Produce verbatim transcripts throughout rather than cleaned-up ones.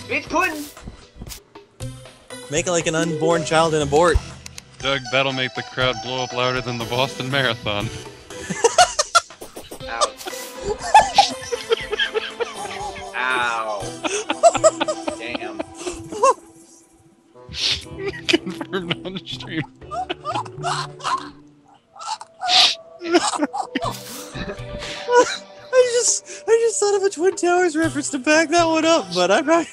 It's pudding! Make it like an unborn child and abort. Doug, that'll make the crowd blow up louder than the Boston Marathon. Ow. Ow. Damn. Confirmed on stream. I just, I just thought of a Twin Towers reference to back that one up, but I'm not.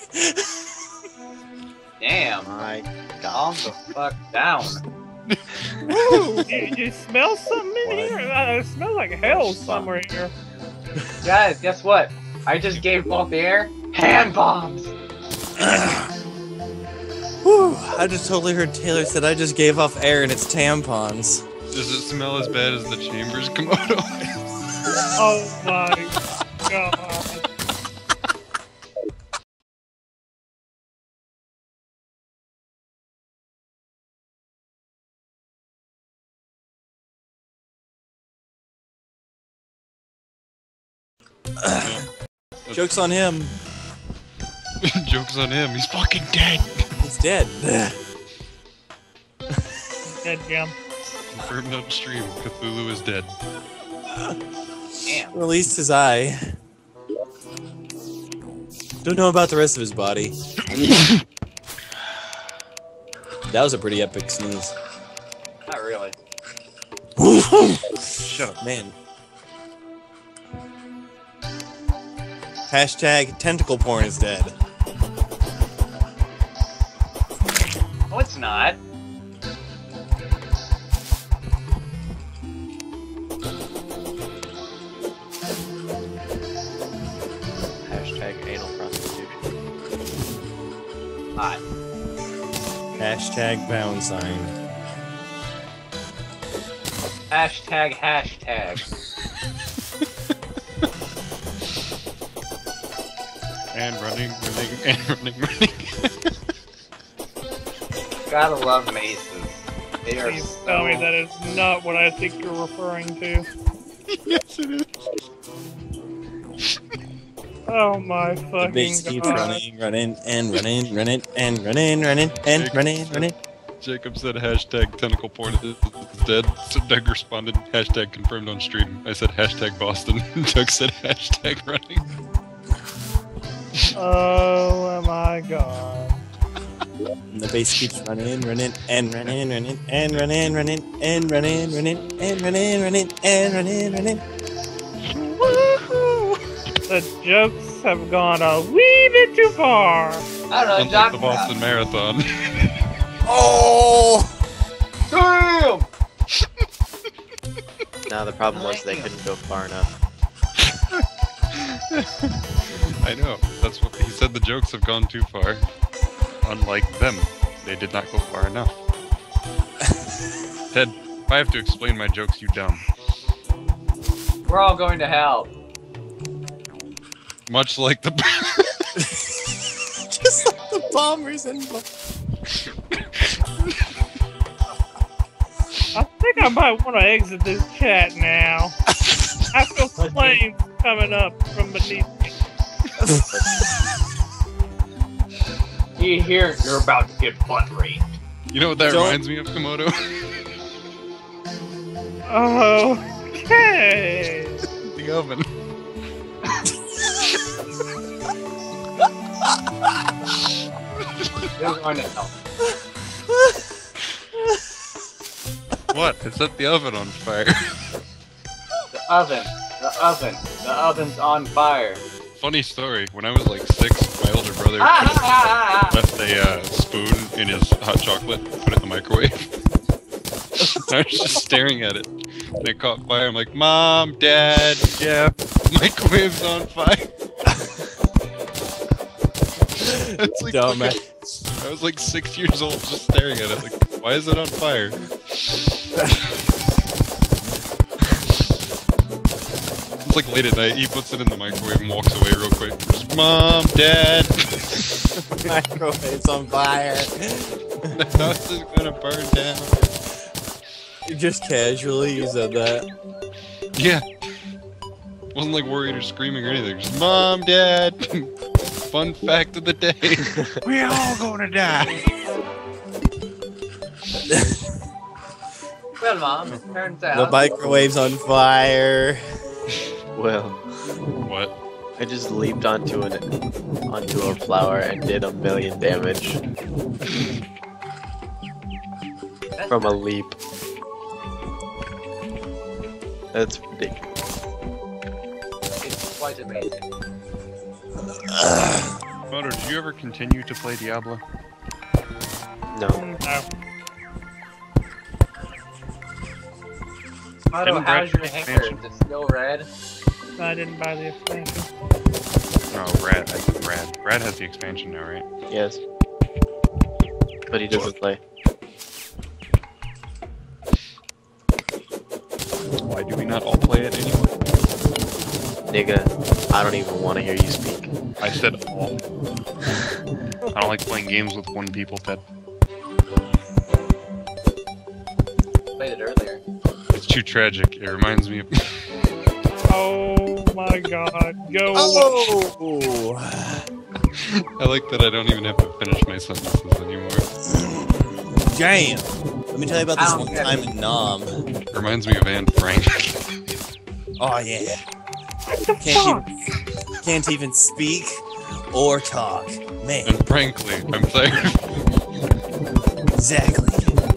Damn. My Calm God. the fuck down. Ooh, you, you smell something in here? Uh, it smells like hell somewhere here. Guys, guess what? I just gave off the air hand bombs! Whew, I just totally heard Taylor said I just gave off air and it's tampons. Does it smell as bad as the Chambers Komodo? Oh my God. Joke's on him. Joke's on him. He's fucking dead. He's dead. Dead Jim. Confirmed on stream. Cthulhu is dead. Damn. Released his eye. Don't know about the rest of his body. That was a pretty epic sneeze. Not really. Shut up, man. Hashtag tentacle porn is dead. No, it's not. Hashtag anal prostitution. Hot. Hashtag pound sign. Hashtag hashtag. And running, running, and running, running. Gotta love maces. They are Please so... tell me that is not what I think you're referring to. Yes, it is. Oh my The fucking base keeps God. running, running, and running, running, and running, running, and running, running. Jacob said hashtag tentacle porn is dead. So Doug responded hashtag confirmed on stream. I said hashtag Boston. Doug said hashtag running. Oh my God. And the base keeps running, running, and running, running, and running, running, and running, running, and running, running, and running, running. Woohoo! The jokes have gone a wee bit too far. I don't know, Unlike Doc. the Boston Marathon. Oh! Damn! Now the problem was they couldn't go far enough. I know. That's what he said. The jokes have gone too far. Unlike them, they did not go far enough. Ted, if I have to explain my jokes, you dumb. We're all going to hell. Much like the. Just like the bombers and. I think I might want to exit this chat now. I feel flames coming up from beneath me. You hear you're about to get butt raped. You know what that Don't- reminds me of, Komodo? Okay. The oven. You're going to hell. What? It set the oven on fire. The oven. The oven. The oven's on fire. Funny story. When I was like six, my older brother Ah, ah, ah, ah. left a uh, spoon in his hot chocolate, put it in the microwave. I was just staring at it, and it caught fire. I'm like, Mom, Dad, Jeff, the microwave's on fire. It's like, Dumb, man. I was like six years old, just staring at it. Like, why is it on fire? It's like late at night. He puts it in the microwave and walks away real quick. Just, Mom, Dad. Microwave's on fire. The house is gonna burn down. Just casually, you said that. Yeah. Wasn't like worried or screaming or anything. Just Mom, Dad. fun fact of the day. We all gonna die. Well, Mom, it turns The out. microwave's on fire. Well, What? I just leaped onto an onto a flower and did a million damage That's from a leap. That's ridiculous. It's quite amazing. Moto, did you ever continue to play Diablo? No. No. Otto, Didn't Brad how's your get hair? expansion? Is it still red? I didn't buy the expansion. No, Brad. I think Brad. Brad has the expansion now, right? Yes. But he doesn't play. Why do we not all play it anymore? Nigga, I don't even want to hear you speak. I said all. I don't like playing games with one people, Ted. Played it earlier. It's too tragic. It reminds me of... Oh my god. Go Oh! I like that I don't even have to finish my sentences anymore. Damn! Let me tell you about I this don't one get time it. in Nom. It reminds me of Anne Frank. Oh yeah. What the Can't fuck? even, can't even speak or talk. Man, And frankly, I'm tired. exactly.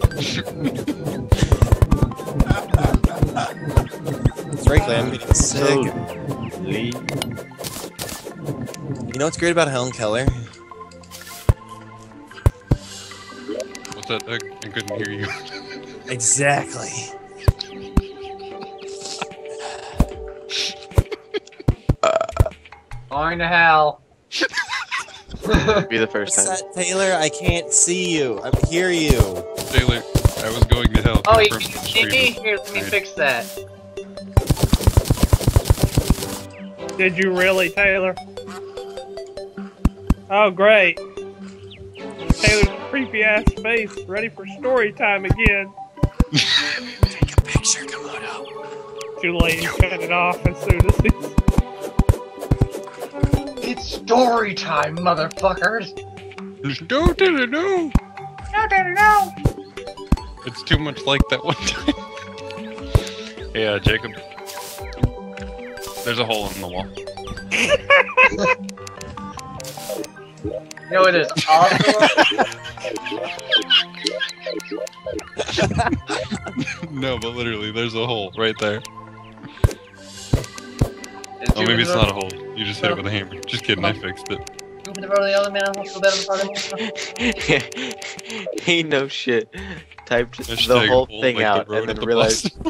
Frankly, I'm getting sick. Lee. You know what's great about Helen Keller? What's that? I, I couldn't hear you. Exactly. Going to hell. Be the first What's time. that, Taylor? I can't see you. I hear you. Taylor, I was going to hell. Oh, you Confirmed can the see stream me? is Here, let me right. fix that. Did you really, Taylor? Oh, great. Taylor's creepy ass face, ready for story time again. Take a picture, Komodo. Too late, you cut it off as soon as he... It's story time, motherfuckers. No, Taylor, no! No, no, no. It's too much like that one time. Hey, uh, Jacob. There's a hole in the wall. You know what is awful? No, but literally, there's a hole right there. Is Oh, maybe it's not a hole. You just hit it with a hammer. Just kidding, I fixed it. He no shit. Typed the Hashtag whole hole thing like the out road and at then the realized. bus.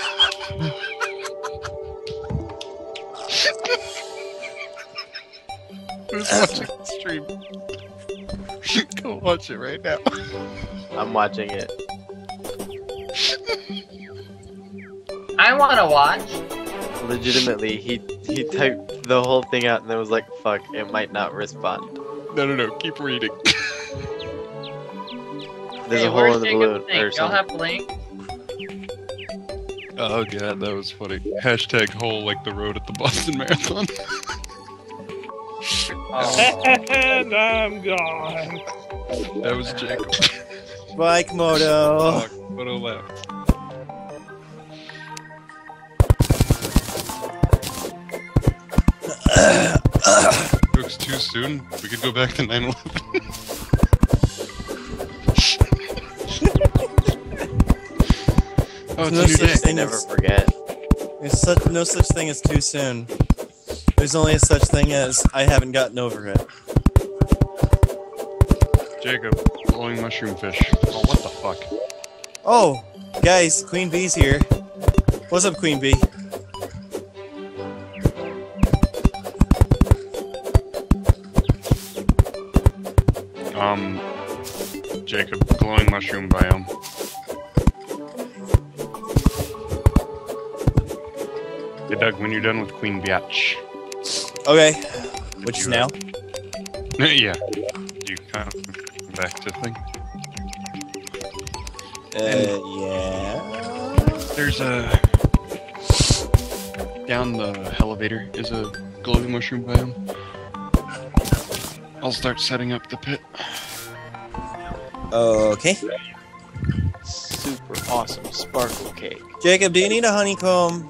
Who's watching the stream? Go watch it right now. I'm watching it. I want to watch. Legitimately, he he typed the whole thing out and then was like, "Fuck, it might not respond." No, no, no. Keep reading. There's Hey, a hole where's in the Jacob's balloon link? or Y'all something. have a link? Oh god, that was funny. Hashtag hole like the road at the Boston Marathon. Oh. And I'm gone. That was Jacob. Bye, Komodo. Oh, photo left. Jokes too soon. We could go back to nine eleven. Oh, it's No a new such day. thing Never as- forget. There's such, no such thing as too soon. There's only a such thing as I haven't gotten over it. Jacob, glowing mushroom fish. Oh, what the fuck? Oh, guys, Queen Bee's here. What's up, Queen Bee? Um, Jacob, glowing mushroom biome. Hey Doug, when you're done with Queen Biatch. Okay, which is you, now? uh, yeah. You kind of back to thing. Uh, yeah. There's a down the elevator is a glowing mushroom biome. I'll start setting up the pit. Okay. Super awesome sparkle cake. Jacob, do you need a honeycomb?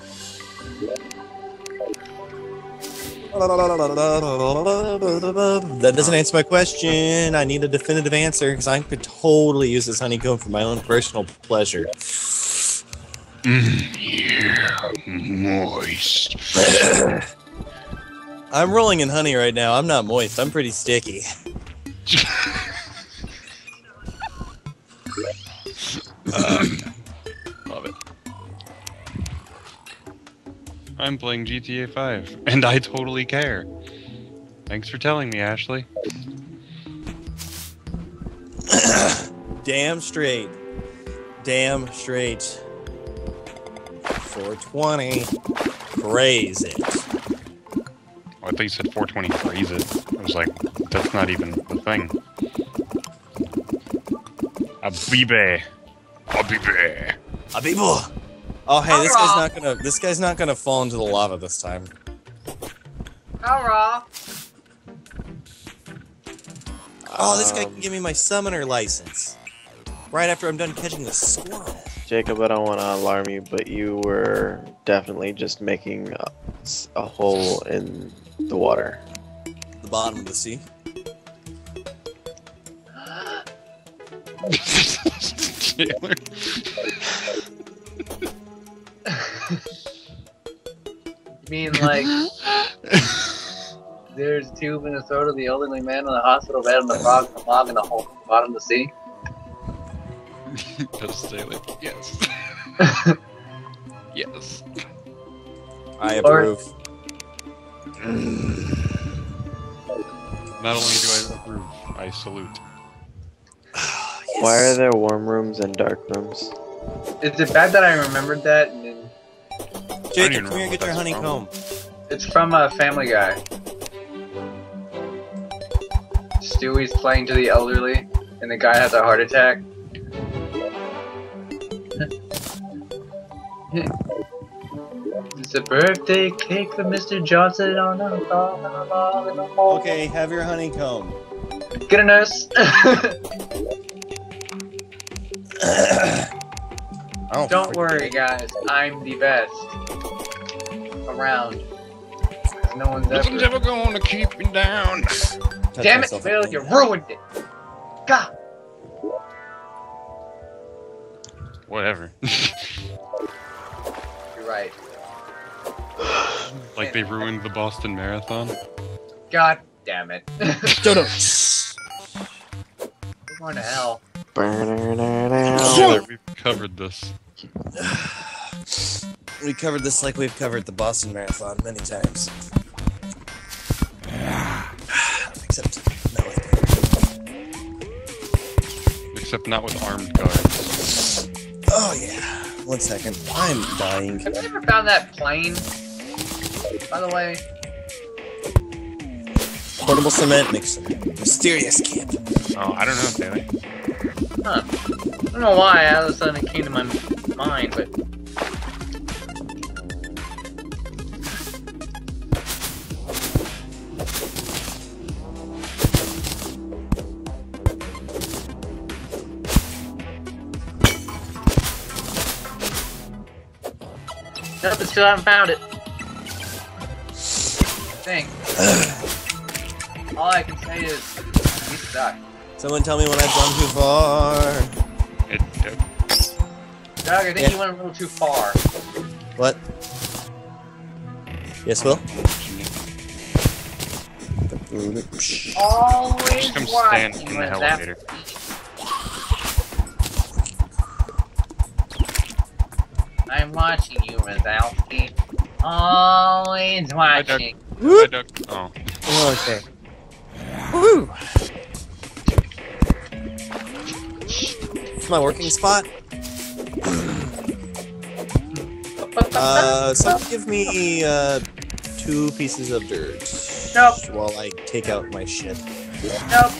That doesn't answer my question. I need a definitive answer because I could totally use this honeycomb for my own personal pleasure. Mm, yeah, moist. I'm rolling in honey right now. I'm not moist. I'm pretty sticky. um, love it. I'm playing G T A five, and I totally care. Thanks for telling me, Ashley. Damn straight. Damn straight. four twenty. Praise it. Oh, I thought you said four twenty phrase it. I was like, that's not even the thing. Abibe. Abibe. Abibo. Oh hey, this guy's not gonna this guy's not gonna fall into the lava this time. Alright. Oh, this guy can give me my summoner license. Right after I'm done catching the squirrel. Jacob, I don't want to alarm you, but you were definitely just making a, a hole in the water. The bottom of the sea. Taylor. You mean like there's two Minnesota, the elderly man in the hospital bed on the frog and the log in the hole at the bottom of the sea? Just say like, yes. Yes. I approve. Not only do I approve, I salute. Yes. Why are there warm rooms and dark rooms? Is it bad that I remembered that? And then Jacob, come here and get your honeycomb. it's from a Family Guy. Stewie's playing to the elderly, and the guy has a heart attack. It's a birthday cake for Mister Johnson on the log, on the log, in the hole. Okay, have your honeycomb. Get a nurse. Oh, Don't worry, guys. I'm the best around. No one's Nothing's ever. ever gonna keep me down. Touch Damn it, myself Bill! again. You ruined it. God. Whatever. You're right. Like they ruined the Boston Marathon. God damn it. Don't know. We're going to hell. Taylor, we've covered this. We covered this like we've covered the Boston Marathon many times. Except not with Except not with armed guards. Oh yeah. One second. I'm dying. Have you ever found that plane? By the way. Portable cement mixer. Mysterious kit. Oh, I don't know, Taylor. Huh. I don't know why all of a sudden it came to my mind, but. Nope, I still haven't found it. Dang. All I can say is, we suck. Someone tell me when I've gone too far. It, it, Doug, I think Yeah. you went a little too far. What? Yes, Will? Always just come stand watching in the when that- elevator. I'm watching you, Wazowski. Always Hi, Doug. watching. Hi, Doug. Oh. Oh, okay. Woo! It's my working spot. Uh, so give me uh, two pieces of dirt. Nope. While I take out my shit. Nope.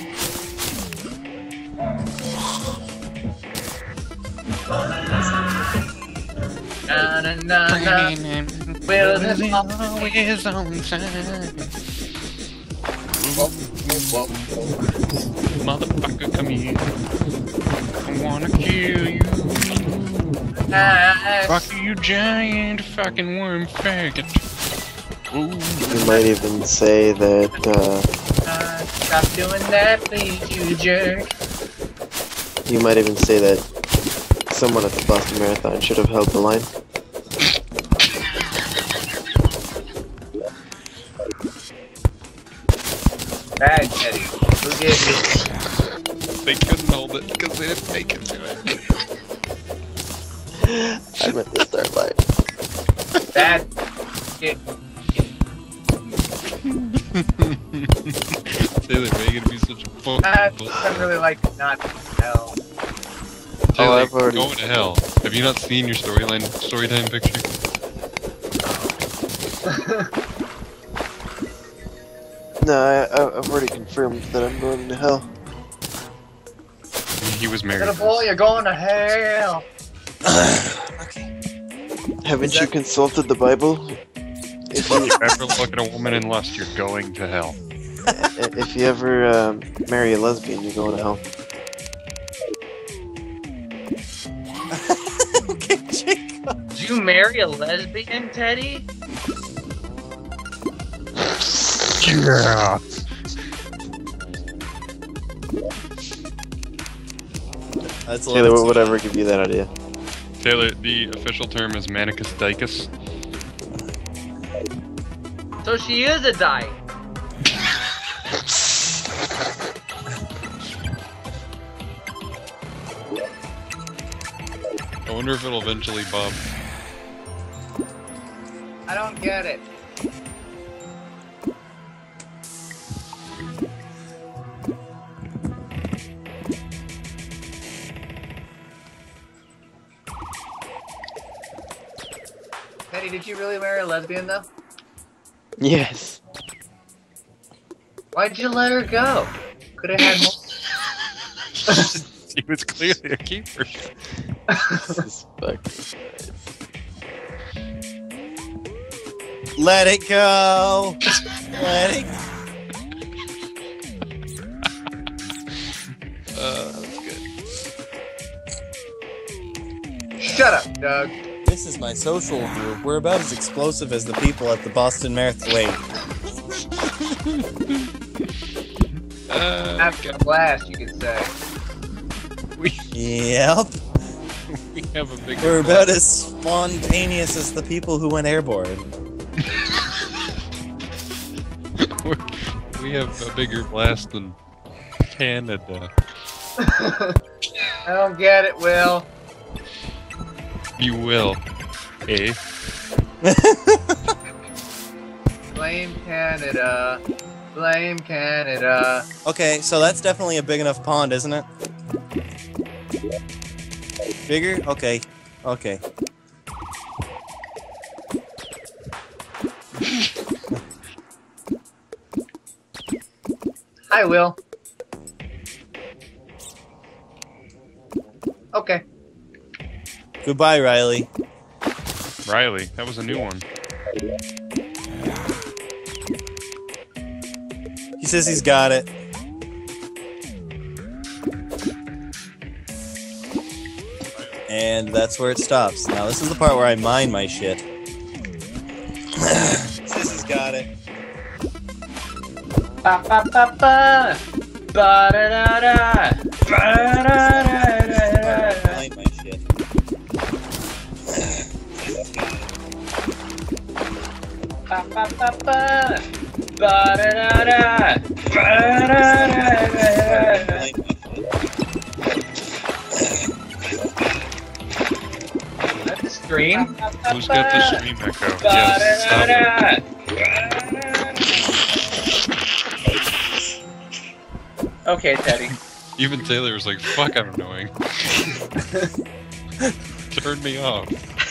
Na na na na. Will this always on time. whoa. Motherfucker, come here. I wanna kill you. Ah, Fuck you, giant fucking worm faggot. Ooh. You might even say that, uh, uh, stop doing that, please, you jerk. you might even say that someone at the Boston Marathon should have held the line. Bad, Teddy. Forgive me. They couldn't hold it because they didn't make it to it. I meant to start line. Bad. It, Taylor, making me such a fuck. I, I really like not to hell. Taylor, Oh, I've already- going to hell. Have you not seen your storyline, storytime picture? No, I, I- I've already confirmed that I'm going to hell. He was married. Little boy, you're going to hell. Haven't you consulted the Bible? If you Ever look at a woman and lust, you're going to hell. if you ever um, marry a lesbian, you're going to hell. Okay, Jacob. Did you marry a lesbian, Teddy? Yeah. That's a Taylor, little what would ever give you that idea? Taylor, the official term is manicus dicus. So she is a dyke. I wonder if it'll eventually bob. I don't get it. Teddy, did you really marry a lesbian though? Yes. Why'd you let her go? Could have had more. He was clearly a keeper. Suspect. Let it go. Let it go. Uh, that's good. Shut up, Doug. This is my social group. We're about as explosive as the people at the Boston Marathon. Wait. Uh, Having a blast, you could say. we, Yep. we have a big. We're about as spontaneous as the people who went airborne. We have a bigger blast than Canada. I don't get it, Will. You will, eh? Blame Canada. Blame Canada. Okay, so that's definitely a big enough pond, isn't it? Bigger? Okay. Okay. Hi, Will. Okay. Goodbye, Riley. Riley, that was a new one. He says he's got it. And that's where it stops. Now this is the part where I mine my shit. He says he's got it. Ba ba ba ba. Ba da da da. Ba da da da da. Mine my shit. Ba ba ba ba. Ba da da da. Ba da da da. Mine my shit. That's a stream. Who's got the stream echo? Ba da Yes, da stop it. da. Okay, Teddy. Even Taylor was like, fuck, I'm annoying. Turn me off.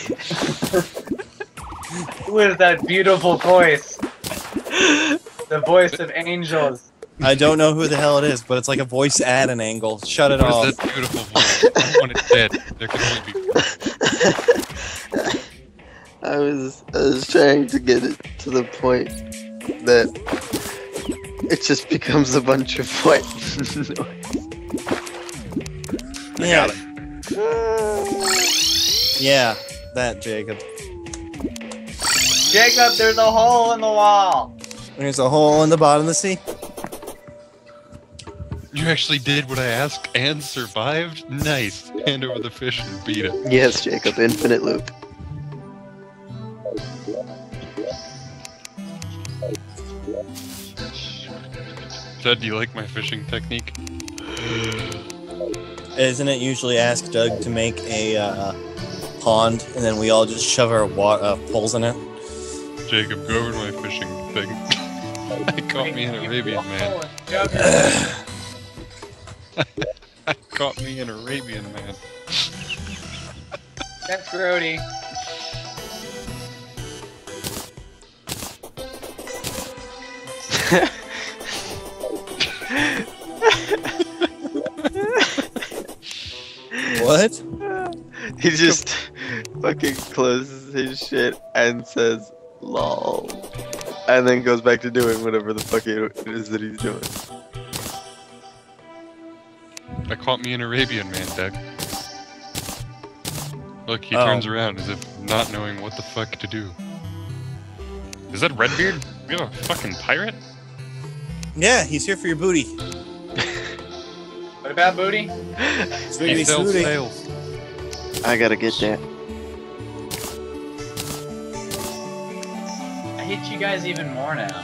Who is that beautiful voice? The voice of angels. I don't know who the hell it is, but it's like a voice at an angle. Shut it What off. is that beautiful voice? I want it dead. There can only be I was I was trying to get it to the point that It just becomes a bunch of what? Yeah. Yeah, that, Jacob. Jacob, there's a hole in the wall. There's a hole in the bottom of the sea. You actually did what I asked and survived? Nice. Hand over the fish and beat it. Yes, Jacob, infinite loop. Ted, do you like my fishing technique? Isn't it usually ask Doug to make a uh, pond, and then we all just shove our wa uh, poles in it? Jacob, go over to my fishing thing. I caught me an Arabian man. I caught me an Arabian man. That's grody. What? He just fucking closes his shit and says, lol. And then goes back to doing whatever the fuck it is that he's doing. I caught me an Arabian man, Doug. Look, he Oh. turns around as if not knowing what the fuck to do. Is that Redbeard? You have a fucking pirate? Yeah, he's here for your booty. What about booty? He Sweetie, sells sweetie. sails. I gotta get that. I hate you guys even more now.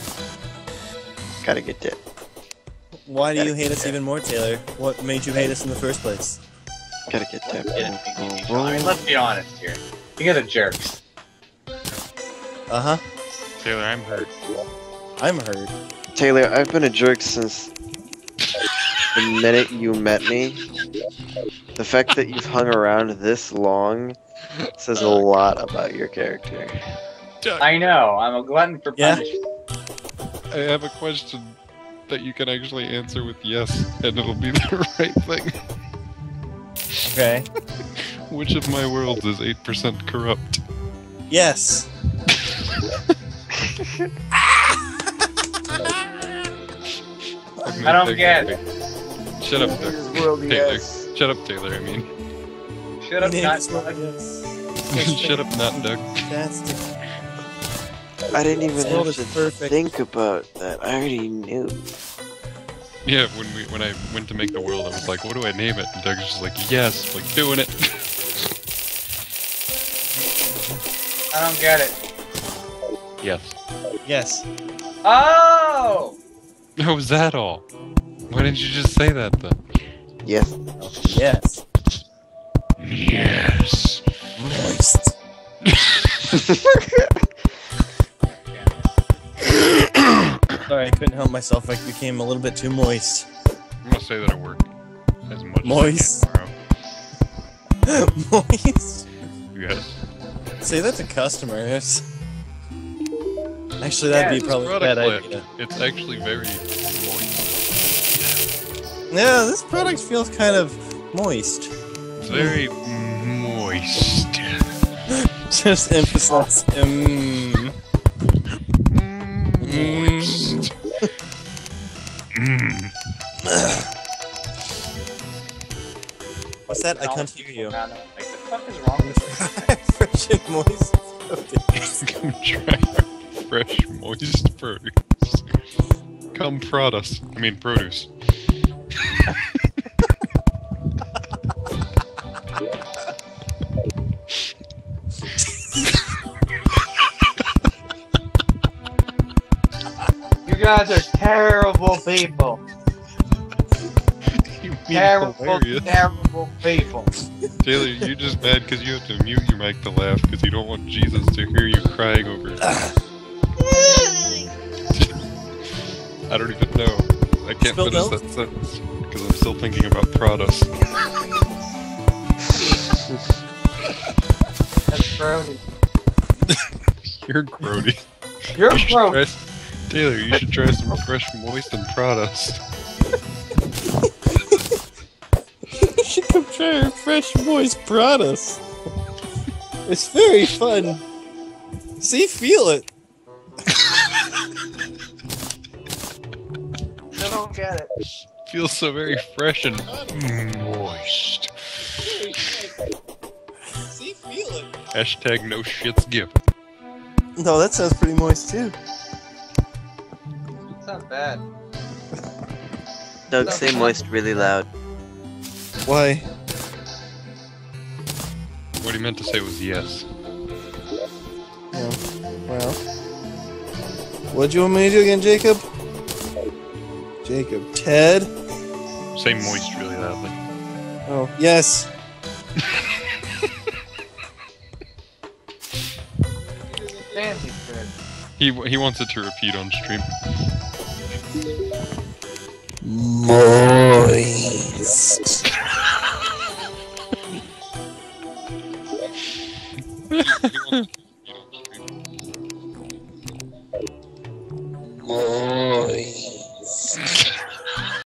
Gotta get that. Why do Gotta you hate get us that. even more, Taylor? What made you hate us in the first place? Gotta get that. You didn't think you'd be strong. I mean, let's be honest here. You guys are jerks. Uh-huh. Taylor, I'm hurt. I'm hurt. Taylor, I've been a jerk since the minute you met me. The fact that you've hung around this long says a lot about your character. Doug, I know. I'm a glutton for Yeah? punishment. I have a question that you can actually answer with yes, and it'll be the right thing. Okay. Which of my worlds is eight percent corrupt? Yes. I don't get it. Shut up, Doug. World, Taylor. yes. Shut up, Taylor, I mean. Shut up, Name not is what it is. Shut up, not Doug. That's the... I didn't even This world have is to perfect. think about that. I already knew. Yeah, when we when I went to make the world, I was like, what do I name it? And Doug's just like, yes, like doing it. I don't get it. Yes. Yes. Oh! How was that all? Why didn't you just say that then? Yes. Yes. Yes. Moist. Sorry, I couldn't help myself. I became a little bit too moist. I'm gonna say that at work as much Moist. as I can tomorrow. Moist. Yes. Say that to customers. Actually, that'd Yeah, be probably a Product bad left. idea. It's actually very moist. Yeah, this product feels kind of moist. It's very moist. Just emphasize. Mm. Moist. Mm. What's that? I can't hear you. Like, the fuck is wrong with you? Fresh and moist. Come try our fresh, moist produce. Come prod us. I mean, produce. You guys are terrible people. You mean Terrible, hilarious. terrible people. Taylor, you're just mad because you have to mute your mic to laugh because you don't want Jesus to hear you crying over it. I don't even know. I can't Spilled finish milk? that sentence because I'm still thinking about produce. That's grody. You're grody. You're You should gross. try s- Taylor, you should try some fresh, moist, and produce. You should come try our fresh moist produce. It's very fun. See, feel it. don't get it. Feels so very fresh and moist. See, feel it. Hashtag no shits given. No, that sounds pretty moist too. It's not bad. Doug, say moist really loud. Why? What he meant to say was yes. Yeah. Well. What'd you want me to do again, Jacob? Jacob. Ted? Say moist really loudly. Oh, yes. Fancy good. He he wants it to repeat on stream.